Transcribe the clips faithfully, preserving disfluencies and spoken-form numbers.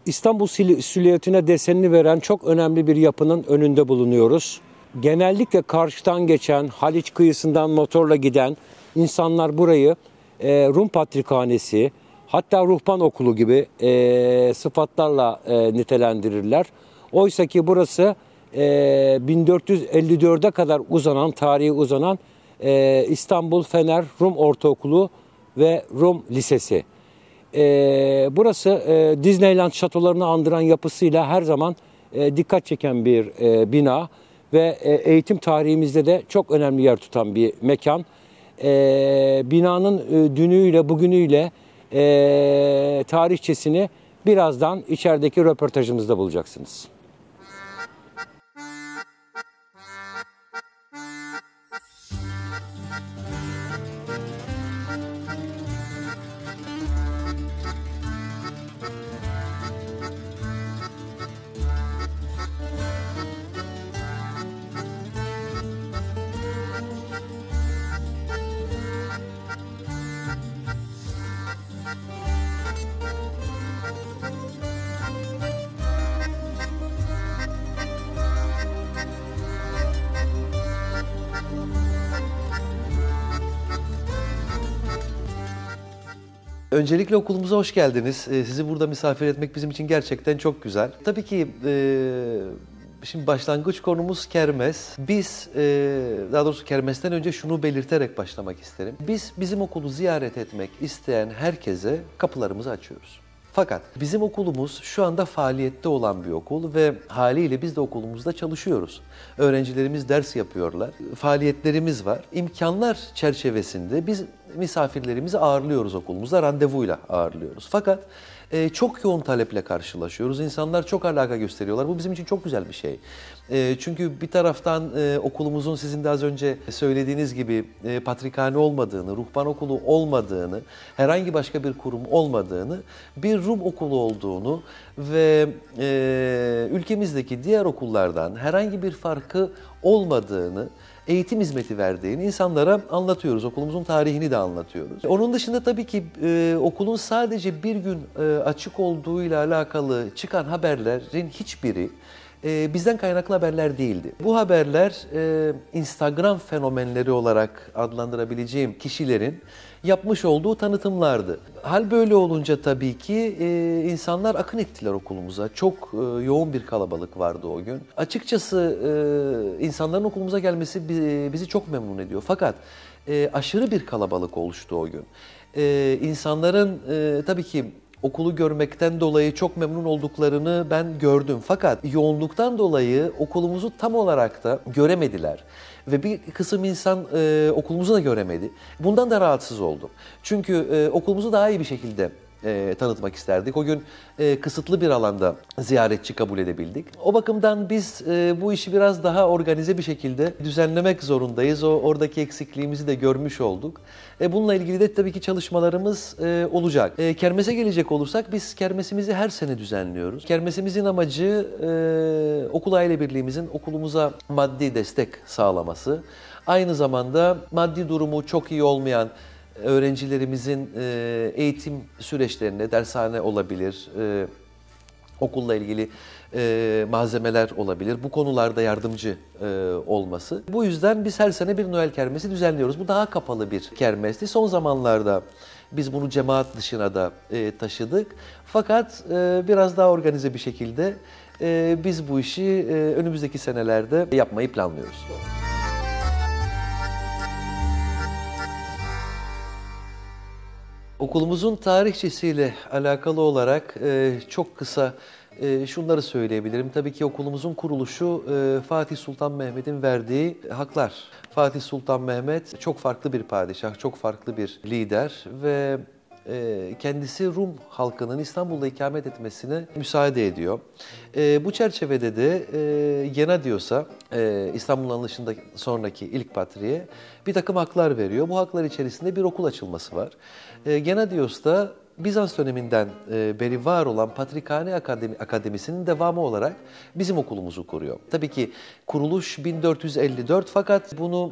İstanbul silüetine desenini veren çok önemli bir yapının önünde bulunuyoruz. Genellikle karşıdan geçen, Haliç kıyısından motorla giden insanlar burayı e, Rum Patrikhanesi, hatta ruhban okulu gibi e, sıfatlarla e, nitelendirirler. Oysa ki burası e, bin dört yüz elli dörde kadar uzanan, tarihi uzanan e, İstanbul Fener Rum Ortaokulu ve Rum Lisesi. Ee, burası e, Disneyland şatolarını andıran yapısıyla her zaman e, dikkat çeken bir e, bina ve e, eğitim tarihimizde de çok önemli yer tutan bir mekan. E, binanın e, dünüyle bugünüyle e, tarihçesini birazdan içerideki röportajımızda bulacaksınız. Öncelikle okulumuza hoş geldiniz. Sizi burada misafir etmek bizim için gerçekten çok güzel. Tabii ki şimdi başlangıç konumuz kermes. Biz, daha doğrusu kermesten önce şunu belirterek başlamak isterim. Biz bizim okulu ziyaret etmek isteyen herkese kapılarımızı açıyoruz. Fakat bizim okulumuz şu anda faaliyette olan bir okul ve haliyle biz de okulumuzda çalışıyoruz. Öğrencilerimiz ders yapıyorlar, faaliyetlerimiz var. İmkanlar çerçevesinde biz misafirlerimizi ağırlıyoruz okulumuzda, randevuyla ağırlıyoruz. Fakat e, çok yoğun taleple karşılaşıyoruz. İnsanlar çok alaka gösteriyorlar. Bu bizim için çok güzel bir şey. E, çünkü bir taraftan e, okulumuzun sizin de az önce söylediğiniz gibi e, patrikhane olmadığını, ruhban okulu olmadığını, herhangi başka bir kurum olmadığını, bir Rum okulu olduğunu ve e, ülkemizdeki diğer okullardan herhangi bir farkı olmadığını, eğitim hizmeti verdiğini insanlara anlatıyoruz. Okulumuzun tarihini de anlatıyoruz. Onun dışında tabii ki e, okulun sadece bir gün e, açık olduğuyla alakalı çıkan haberlerin hiçbiri e, bizden kaynaklı haberler değildi. Bu haberler e, Instagram fenomenleri olarak adlandırabileceğim kişilerin yapmış olduğu tanıtımlardı. Hal böyle olunca tabii ki e, insanlar akın ettiler okulumuza. Çok e, yoğun bir kalabalık vardı o gün. Açıkçası e, insanların okulumuza gelmesi bizi çok memnun ediyor. Fakat e, aşırı bir kalabalık oluştu o gün. E, insanların e, tabii ki okulu görmekten dolayı çok memnun olduklarını ben gördüm. Fakat yoğunluktan dolayı okulumuzu tam olarak da göremediler. Ve bir kısım insan e, okulumuzu da göremedi. Bundan da rahatsız oldum. Çünkü e, okulumuzu daha iyi bir şekilde e, tanıtmak isterdik. O gün e, kısıtlı bir alanda ziyaretçi kabul edebildik. O bakımdan biz e, bu işi biraz daha organize bir şekilde düzenlemek zorundayız. O oradaki eksikliğimizi de görmüş olduk. E, bununla ilgili de tabii ki çalışmalarımız e, olacak. E, kermese gelecek olursak biz kermesimizi her sene düzenliyoruz. Kermesimizin amacı e, okul aile birliğimizin okulumuza maddi destek sağlaması. Aynı zamanda maddi durumu çok iyi olmayan öğrencilerimizin e, eğitim süreçlerine, dershane olabilir, e, okulla ilgili e, malzemeler olabilir. Bu konularda yardımcı e, olması. Bu yüzden biz her sene bir Noel kermesi düzenliyoruz. Bu daha kapalı bir kermesti. Son zamanlarda biz bunu cemaat dışına da e, taşıdık. Fakat e, biraz daha organize bir şekilde e, biz bu işi e, önümüzdeki senelerde yapmayı planlıyoruz. Okulumuzun tarihçesiyle alakalı olarak e, çok kısa e, şunları söyleyebilirim. Tabii ki okulumuzun kuruluşu e, Fatih Sultan Mehmet'in verdiği haklar. Fatih Sultan Mehmet çok farklı bir padişah, çok farklı bir lider ve e, kendisi Rum halkının İstanbul'da ikamet etmesine müsaade ediyor. E, bu çerçevede de e, Gennadios'a, e, İstanbul'un alınışından sonraki ilk patriğe bir takım haklar veriyor. Bu haklar içerisinde bir okul açılması var. E, Gennadios da Bizans döneminden e, beri var olan Patrikhane Akademi, Akademisi'nin devamı olarak bizim okulumuzu kuruyor. Tabii ki kuruluş bin dört yüz elli dört fakat bunu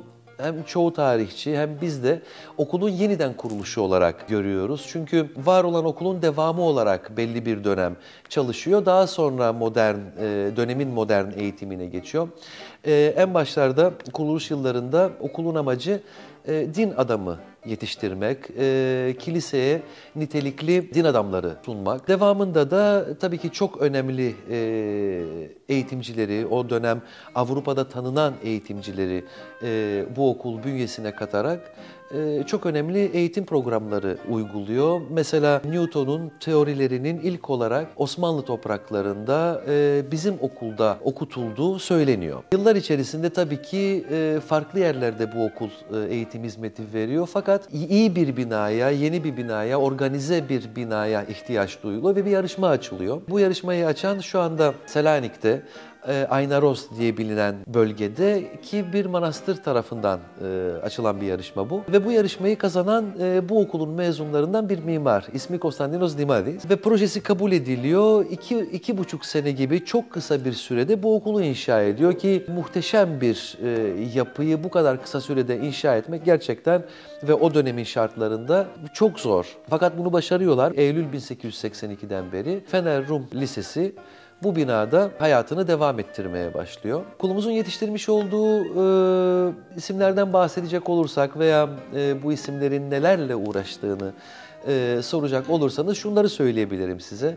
hem çoğu tarihçi hem biz de okulun yeniden kuruluşu olarak görüyoruz. Çünkü var olan okulun devamı olarak belli bir dönem çalışıyor. Daha sonra modern, dönemin modern eğitimine geçiyor. En başlarda kuruluş yıllarında okulun amacı din adamı yetiştirmek, e, kiliseye nitelikli din adamları sunmak. Devamında da tabii ki çok önemli e, eğitimcileri, o dönem Avrupa'da tanınan eğitimcileri e, bu okul bünyesine katarak e, çok önemli eğitim programları uyguluyor. Mesela Newton'un teorilerinin ilk olarak Osmanlı topraklarında e, bizim okulda okutulduğu söyleniyor. Yıllar içerisinde tabii ki e, farklı yerlerde bu okul e, eğitim hizmeti veriyor. Fakat iyi bir binaya, yeni bir binaya, organize bir binaya ihtiyaç duyuluyor ve bir yarışma açılıyor. Bu yarışmayı açan şu anda Selanik'te Aynaros diye bilinen bölgede ki bir manastır tarafından açılan bir yarışma bu. Ve bu yarışmayı kazanan bu okulun mezunlarından bir mimar. İsmi Konstantinos Dimadis. Ve projesi kabul ediliyor. İki, iki buçuk sene gibi çok kısa bir sürede bu okulu inşa ediyor ki muhteşem bir yapıyı bu kadar kısa sürede inşa etmek gerçekten ve o dönemin şartlarında çok zor. Fakat bunu başarıyorlar. Eylül bin sekiz yüz seksen ikiden beri Fener Rum Lisesi bu binada hayatını devam ettirmeye başlıyor. Okulumuzun yetiştirmiş olduğu e, isimlerden bahsedecek olursak veya e, bu isimlerin nelerle uğraştığını e, soracak olursanız şunları söyleyebilirim size.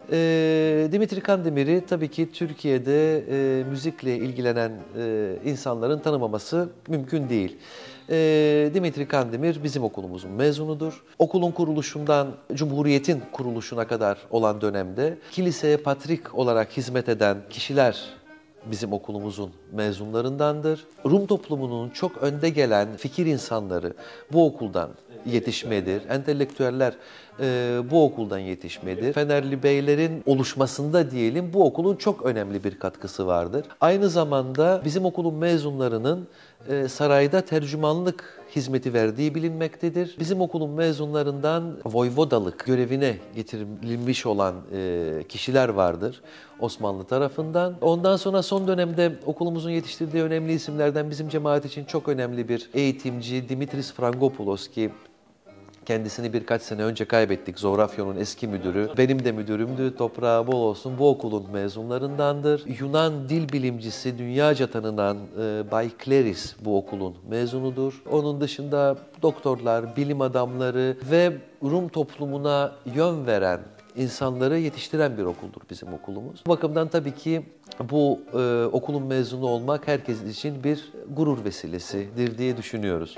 E, Dimitri Kandemir'i tabii ki Türkiye'de e, müzikle ilgilenen e, insanların tanımaması mümkün değil. E, Dimitri Kandemir bizim okulumuzun mezunudur. Okulun kuruluşundan Cumhuriyet'in kuruluşuna kadar olan dönemde kiliseye patrik olarak hizmet eden kişiler bizim okulumuzun mezunlarındandır. Rum toplumunun çok önde gelen fikir insanları bu okuldan yetişmedir. Entelektüeller e, bu okuldan yetişmedir. Fenerli beylerin oluşmasında diyelim bu okulun çok önemli bir katkısı vardır. Aynı zamanda bizim okulun mezunlarının e, sarayda tercümanlık hizmeti verdiği bilinmektedir. Bizim okulun mezunlarından voyvodalık görevine getirilmiş olan e, kişiler vardır Osmanlı tarafından. Ondan sonra son dönemde okulumuzun yetiştirdiği önemli isimlerden bizim cemaat için çok önemli bir eğitimci Dimitris Frangopoulos ki kendisini birkaç sene önce kaybettik. Zoğrafyon'un eski müdürü. Benim de müdürümdü. Toprağı bol olsun. Bu okulun mezunlarındandır. Yunan dil bilimcisi, dünyaca tanınan e, Bay Kleris bu okulun mezunudur. Onun dışında doktorlar, bilim adamları ve Rum toplumuna yön veren insanları yetiştiren bir okuldur bizim okulumuz. Bu bakımdan tabii ki bu e, okulun mezunu olmak herkes için bir gurur vesilesidir diye düşünüyoruz.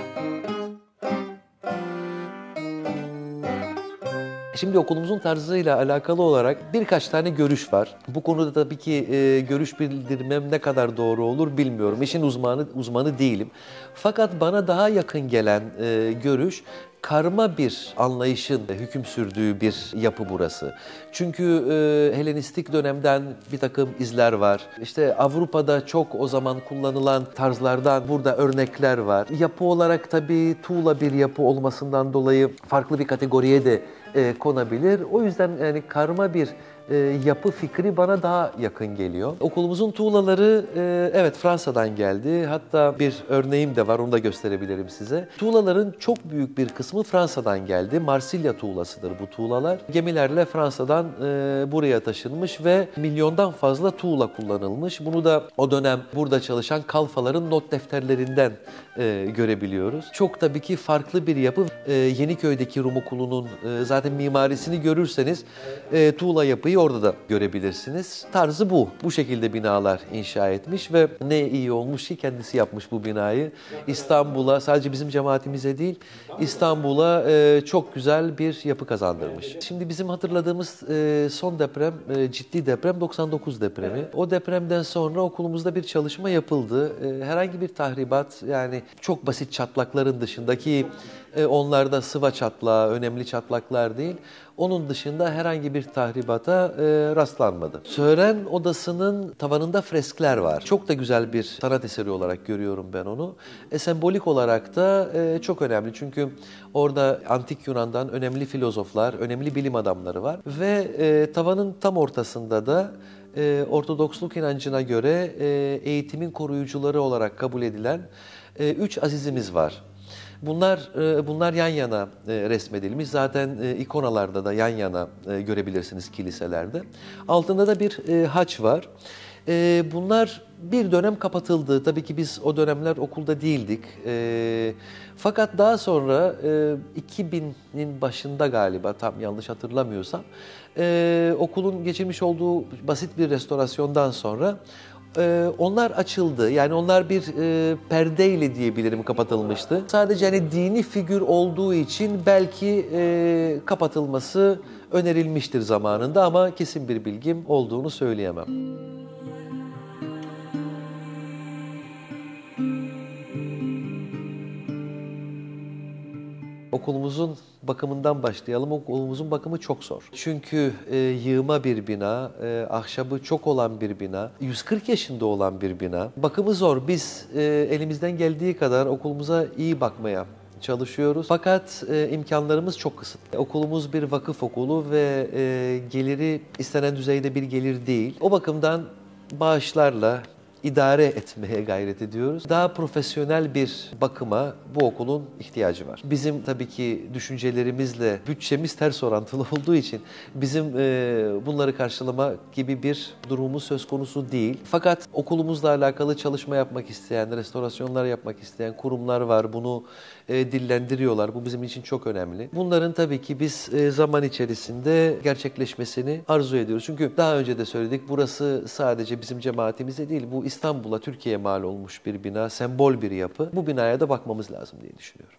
Şimdi okulumuzun tarzıyla alakalı olarak birkaç tane görüş var. Bu konuda tabii ki e, görüş bildirmem ne kadar doğru olur bilmiyorum. İşin uzmanı uzmanı değilim. Fakat bana daha yakın gelen e, görüş karma bir anlayışın hüküm sürdüğü bir yapı burası. Çünkü e, Helenistik dönemden bir takım izler var. İşte Avrupa'da çok o zaman kullanılan tarzlardan burada örnekler var. Yapı olarak tabii tuğla bir yapı olmasından dolayı farklı bir kategoriye de e, konabilir. O yüzden yani karma bir e, yapı fikri bana daha yakın geliyor. Okulumuzun tuğlaları e, evet Fransa'dan geldi. Hatta bir örneğim de var, onu da gösterebilirim size. Tuğlaların çok büyük bir kısmı Fransa'dan geldi. Marsilya tuğlasıdır bu tuğlalar. Gemilerle Fransa'dan e, buraya taşınmış ve milyondan fazla tuğla kullanılmış. Bunu da o dönem burada çalışan kalfaların not defterlerinden e, görebiliyoruz. Çok tabii ki farklı bir yapı. E, Yeniköy'deki Rum Okulu'nun e, zaten mimarisini görürseniz e, tuğla yapıyı orada da görebilirsiniz. Tarzı bu. Bu şekilde binalar inşa etmiş ve ne iyi olmuş ki kendisi yapmış bu binayı. İstanbul'a, sadece bizim cemaatimize değil, İstanbul'a e, çok güzel bir yapı kazandırmış. Şimdi bizim hatırladığımız e, son deprem, e, ciddi deprem doksan dokuz depremi. O depremden sonra okulumuzda bir çalışma yapıldı. E, herhangi bir tahribat, yani çok basit çatlakların dışındaki e, onlarda sıva çatlağı, önemli çatlaklar değil. Onun dışında herhangi bir tahribata e, rastlanmadı. Tören odasının tavanında freskler var. Çok da güzel bir sanat eseri olarak görüyorum ben onu. E, sembolik olarak da e, çok önemli. Çünkü orada antik Yunan'dan önemli filozoflar, önemli bilim adamları var. Ve e, tavanın tam ortasında da e, Ortodoksluk inancına göre e, eğitimin koruyucuları olarak kabul edilen E, üç azizimiz var. Bunlar bunlar yan yana resmedilmiş. Zaten ikonalarda da yan yana görebilirsiniz kiliselerde. Altında da bir haç var. Bunlar bir dönem kapatıldı. Tabii ki biz o dönemler okulda değildik. Fakat daha sonra iki binin başında galiba, tam yanlış hatırlamıyorsam, okulun geçirmiş olduğu basit bir restorasyondan sonra Ee, onlar açıldı. Yani onlar bir e, perdeyle diyebilirim kapatılmıştı. Sadece hani dini figür olduğu için belki e, kapatılması önerilmiştir zamanında ama kesin bir bilgim olduğunu söyleyemem. Okulumuzun bakımından başlayalım. Okulumuzun bakımı çok zor. Çünkü e, yığma bir bina, e, ahşabı çok olan bir bina, yüz kırk yaşında olan bir bina. Bakımı zor. Biz e, elimizden geldiği kadar okulumuza iyi bakmaya çalışıyoruz. Fakat e, imkanlarımız çok kısıtlı. Okulumuz bir vakıf okulu ve e, geliri istenen düzeyde bir gelir değil. O bakımdan bağışlarla idare etmeye gayret ediyoruz. Daha profesyonel bir bakıma bu okulun ihtiyacı var. Bizim tabii ki düşüncelerimizle bütçemiz ters orantılı olduğu için bizim e, bunları karşılama gibi bir durumumuz söz konusu değil. Fakat okulumuzla alakalı çalışma yapmak isteyen, restorasyonlar yapmak isteyen kurumlar var. Bunu e, dillendiriyorlar. Bu bizim için çok önemli. Bunların tabii ki biz e, zaman içerisinde gerçekleşmesini arzu ediyoruz. Çünkü daha önce de söyledik, burası sadece bizim cemaatimize değil, bu İstanbul'a, Türkiye'ye mal olmuş bir bina, sembol bir yapı. Bu binaya da bakmamız lazım diye düşünüyorum.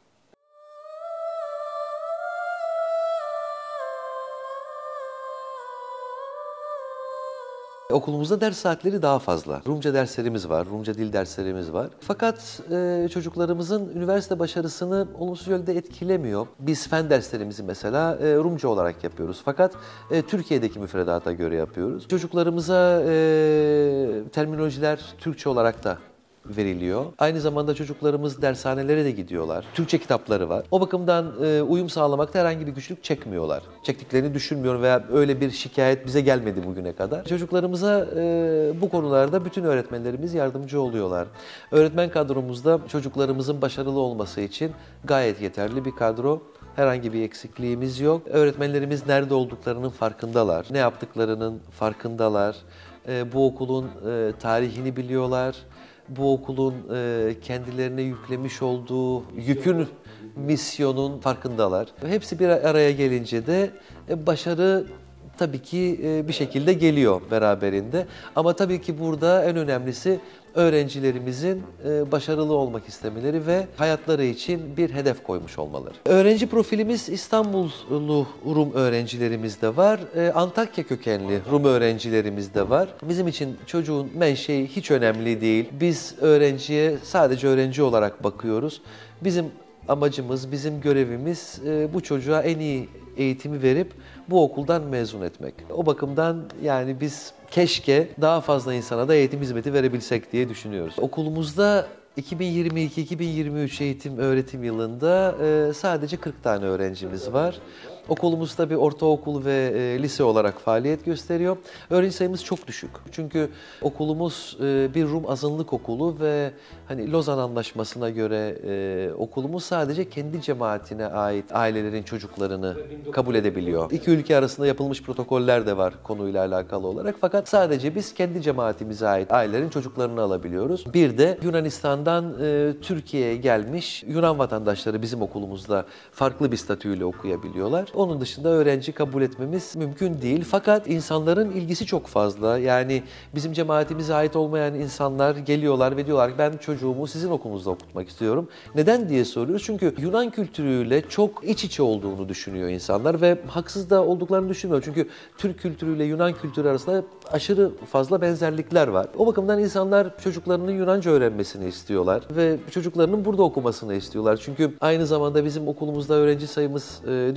Okulumuzda ders saatleri daha fazla. Rumca derslerimiz var, Rumca dil derslerimiz var. Fakat e, çocuklarımızın üniversite başarısını olumsuz yönde etkilemiyor. Biz fen derslerimizi mesela e, Rumca olarak yapıyoruz. Fakat e, Türkiye'deki müfredata göre yapıyoruz. Çocuklarımıza e, terminolojiler Türkçe olarak da veriliyor. Aynı zamanda çocuklarımız dershanelere de gidiyorlar. Türkçe kitapları var. O bakımdan e, uyum sağlamakta herhangi bir güçlük çekmiyorlar. Çektiklerini düşünmüyorum veya öyle bir şikayet bize gelmedi bugüne kadar. Çocuklarımıza e, bu konularda bütün öğretmenlerimiz yardımcı oluyorlar. Öğretmen kadromuzda çocuklarımızın başarılı olması için gayet yeterli bir kadro. Herhangi bir eksikliğimiz yok. Öğretmenlerimiz nerede olduklarının farkındalar. Ne yaptıklarının farkındalar. E, bu okulun e, tarihini biliyorlar. Bu okulun e, kendilerine yüklemiş olduğu yükün, misyonun farkındalar. Hepsi bir araya gelince de e, başarı tabii ki e, bir şekilde geliyor beraberinde. Ama tabii ki burada en önemlisi öğrencilerimizin e, başarılı olmak istemeleri ve hayatları için bir hedef koymuş olmaları. Öğrenci profilimiz İstanbullu Rum öğrencilerimiz de var. E, Antakya kökenli Rum öğrencilerimiz de var. Bizim için çocuğun menşei hiç önemli değil. Biz öğrenciye sadece öğrenci olarak bakıyoruz. Bizim amacımız, bizim görevimiz e, bu çocuğa en iyi eğitimi verip bu okuldan mezun etmek. O bakımdan yani biz keşke daha fazla insana da eğitim hizmeti verebilsek diye düşünüyoruz. Okulumuzda iki bin yirmi iki iki bin yirmi üç eğitim öğretim yılında e, sadece kırk tane öğrencimiz var. Okulumuz tabii ortaokul ve e, lise olarak faaliyet gösteriyor. Öğrenci sayımız çok düşük. Çünkü okulumuz e, bir Rum azınlık okulu ve hani Lozan Anlaşması'na göre e, okulumuz sadece kendi cemaatine ait ailelerin çocuklarını kabul edebiliyor. İki ülke arasında yapılmış protokoller de var konuyla alakalı olarak. Fakat sadece biz kendi cemaatimize ait ailelerin çocuklarını alabiliyoruz. Bir de Yunanistan'dan e, Türkiye'ye gelmiş Yunan vatandaşları bizim okulumuzda farklı bir statüyle okuyabiliyorlar. Onun dışında öğrenci kabul etmemiz mümkün değil. Fakat insanların ilgisi çok fazla. Yani bizim cemaatimize ait olmayan insanlar geliyorlar ve diyorlar ki ben çocuğumu sizin okulunuzda okutmak istiyorum. Neden diye soruyoruz. Çünkü Yunan kültürüyle çok iç içe olduğunu düşünüyor insanlar ve haksız da olduklarını düşünmüyor. Çünkü Türk kültürüyle Yunan kültürü arasında aşırı fazla benzerlikler var. O bakımdan insanlar çocuklarının Yunanca öğrenmesini istiyorlar ve çocuklarının burada okumasını istiyorlar. Çünkü aynı zamanda bizim okulumuzda öğrenci sayımız düşük olduğu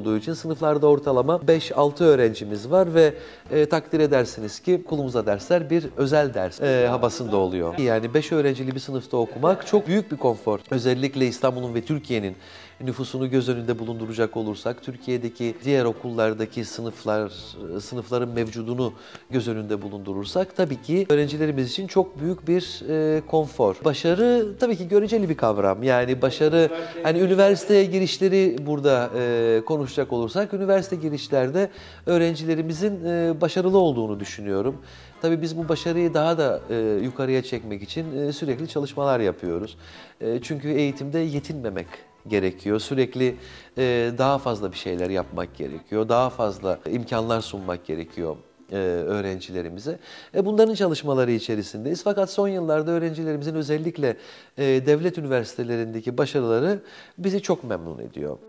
olduğu için sınıflarda ortalama beş altı öğrencimiz var ve e, takdir edersiniz ki okulumuzda dersler bir özel ders e, havasında oluyor. Yani beş öğrencili bir sınıfta okumak çok büyük bir konfor. Özellikle İstanbul'un ve Türkiye'nin nüfusunu göz önünde bulunduracak olursak, Türkiye'deki diğer okullardaki sınıflar, sınıfların mevcudunu göz önünde bulundurursak tabii ki öğrencilerimiz için çok büyük bir e, konfor. Başarı tabii ki göreceli bir kavram. Yani başarı, hani üniversiteye girişleri burada e, konuşacak olursak, üniversite girişlerde öğrencilerimizin e, başarılı olduğunu düşünüyorum. Tabii biz bu başarıyı daha da e, yukarıya çekmek için e, sürekli çalışmalar yapıyoruz. E, çünkü eğitimde yetinmemek gerekiyor. Sürekli e, daha fazla bir şeyler yapmak gerekiyor. Daha fazla imkanlar sunmak gerekiyor e, öğrencilerimize. E, bunların çalışmaları içerisindeyiz. Fakat son yıllarda öğrencilerimizin özellikle e, devlet üniversitelerindeki başarıları bizi çok memnun ediyor.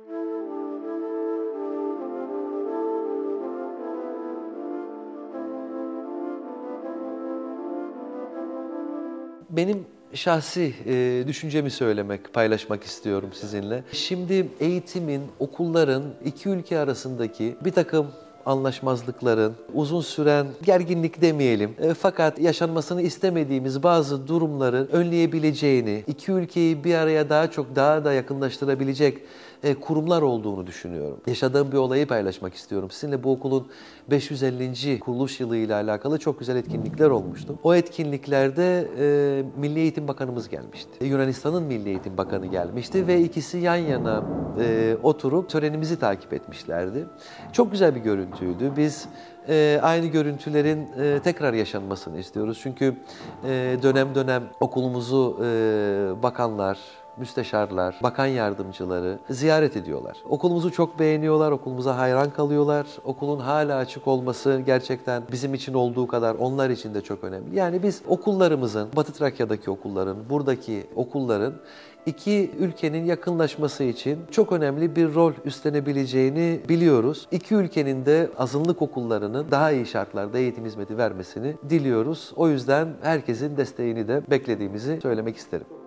Benim şahsi e, düşüncemi söylemek, paylaşmak istiyorum sizinle. Şimdi eğitimin, okulların iki ülke arasındaki bir takım anlaşmazlıkların, uzun süren gerginlik demeyelim e, fakat yaşanmasını istemediğimiz bazı durumların önleyebileceğini, iki ülkeyi bir araya daha çok daha da yakınlaştırabilecek e, kurumlar olduğunu düşünüyorum. Yaşadığım bir olayı paylaşmak istiyorum. Sizinle bu okulun beş yüz ellinci kuruluş yılı ile alakalı çok güzel etkinlikler olmuştu. O etkinliklerde e, Milli Eğitim Bakanımız gelmişti. Yunanistan'ın Milli Eğitim Bakanı gelmişti ve ikisi yan yana e, oturup törenimizi takip etmişlerdi. Çok güzel bir görüntüydü. Biz e, aynı görüntülerin e, tekrar yaşanmasını istiyoruz. Çünkü e, dönem dönem okulumuzu e, bakanlar, müsteşarlar, bakan yardımcıları ziyaret ediyorlar. Okulumuzu çok beğeniyorlar, okulumuza hayran kalıyorlar. Okulun hala açık olması gerçekten bizim için olduğu kadar onlar için de çok önemli. Yani biz okullarımızın, Batı Trakya'daki okulların, buradaki okulların iki ülkenin yakınlaşması için çok önemli bir rol üstlenebileceğini biliyoruz. İki ülkenin de azınlık okullarının daha iyi şartlarda eğitim hizmeti vermesini diliyoruz. O yüzden herkesin desteğini de beklediğimizi söylemek isterim.